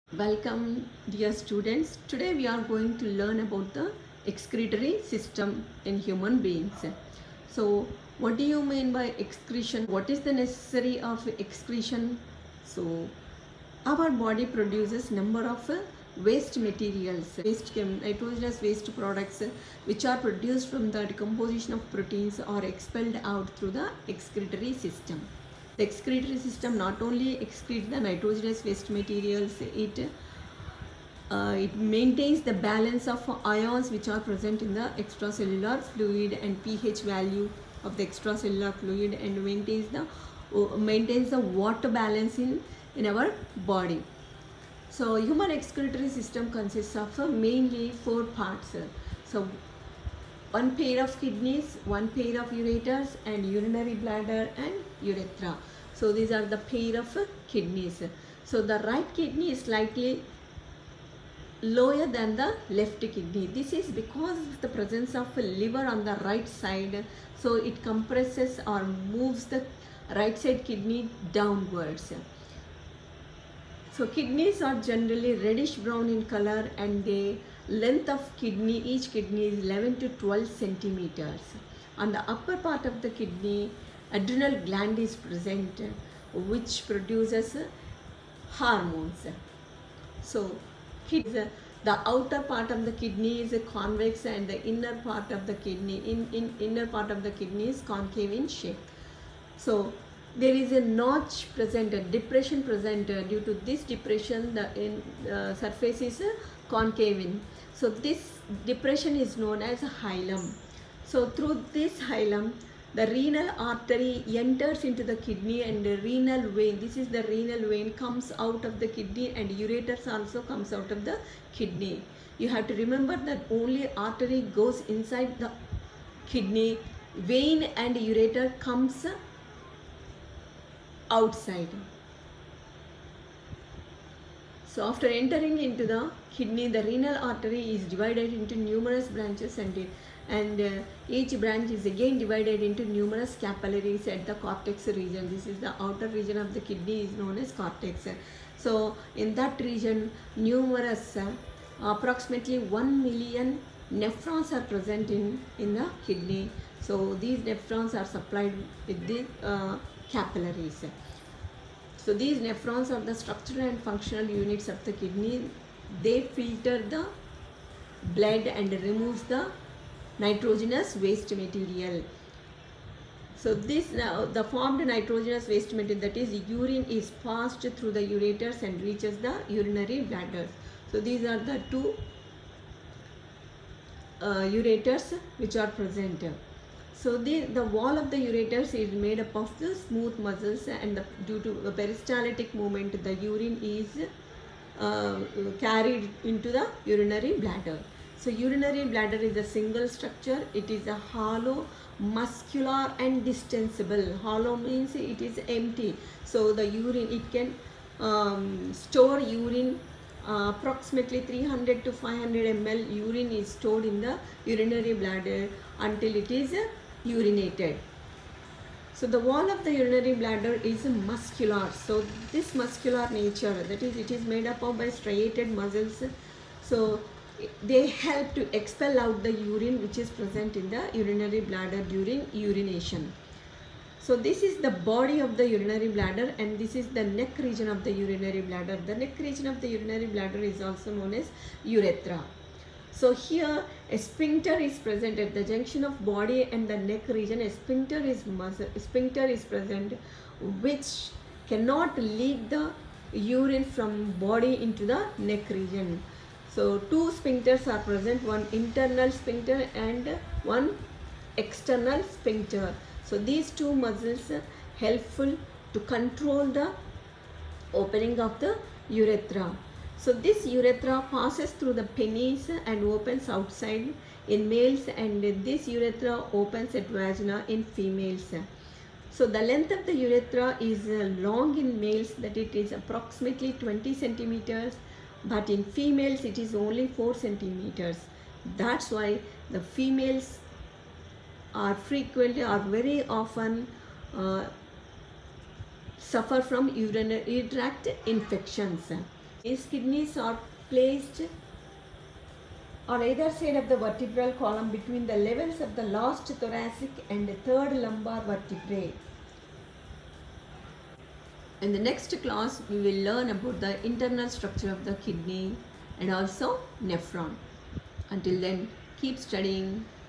Welcome dear students. Today we are going to learn about the excretory system in human beings. So what do you mean by excretion? What is the necessary of excretion? So our body produces number of waste materials, nitrogenous waste products which are produced from the decomposition of proteins or expelled out through the excretory system. The excretory system not only excretes the nitrogenous waste materials, it maintains the balance of ions which are present in the extracellular fluid and pH value of the extracellular fluid, and maintains the water balance in our body. So human excretory system consists of mainly 4 parts. So one pair of kidneys, one pair of ureters, and urinary bladder and urethra. So these are the pair of kidneys. So the right kidney is slightly lower than the left kidney. This is because of the presence of a liver on the right side. So it compresses or moves the right side kidney downwards. So kidneys are generally reddish brown in color, and the length of each kidney is 11 to 12 centimeters. On the upper part of the kidney, adrenal gland is present, which produces hormones. So the outer part of the kidney is convex, and the inner part of the kidney inner part of the kidney is concave in shape. So there is a notch present, a depression present. Due to this depression, the surface is concave in. So this depression is known as hilum. So through this hilum, the renal artery enters into the kidney, and the renal vein, this is the renal vein, comes out of the kidney, and ureters also comes out of the kidney. You have to remember that only artery goes inside the kidney, vein and ureter comes outside. So after entering into the kidney, the renal artery is divided into numerous branches, and each branch is again divided into numerous capillaries at the cortex region. This is the outer region of the kidney, is known as cortex. So in that region, numerous approximately 1 million nephrons are present in the kidney. So these nephrons are supplied with the capillaries. So these nephrons are the structural and functional units of the kidney. They filter the blood and removes the nitrogenous waste material. So the formed nitrogenous waste material, that is urine, is passed through the ureters and reaches the urinary bladder. So these are the two ureters which are present. So the wall of the ureters is made up of the smooth muscles, and due to the peristaltic movement, the urine is carried into the urinary bladder. So urinary bladder is a single structure. It is a hollow, muscular and distensible. Hollow means it is empty. So the urine, it can store urine. Approximately 300 to 500 ml urine is stored in the urinary bladder until it is urinated. So the wall of the urinary bladder is muscular. So this muscular nature, that is, it is made up of by striated muscles. So they help to expel out the urine which is present in the urinary bladder during urination. So this is the body of the urinary bladder, and this is the neck region of the urinary bladder. The neck region of the urinary bladder is also known as urethra. So here a sphincter is present at the junction of body and the neck region. A sphincter is present, which cannot leak the urine from body into the neck region. So two sphincters are present, one internal sphincter and one external sphincter. So these two muscles are helpful to control the opening of the urethra. So this urethra passes through the penis and opens outside in males, and this urethra opens at vagina in females. So the length of the urethra is long in males, that it is approximately 20 centimeters, but in females it is only 4 centimeters. That's why the females are very often suffer from urinary tract infections. These kidneys are placed on either side of the vertebral column between the levels of the last thoracic and the third lumbar vertebrae. In the next class, we will learn about the internal structure of the kidney and also nephron. Until then, keep studying.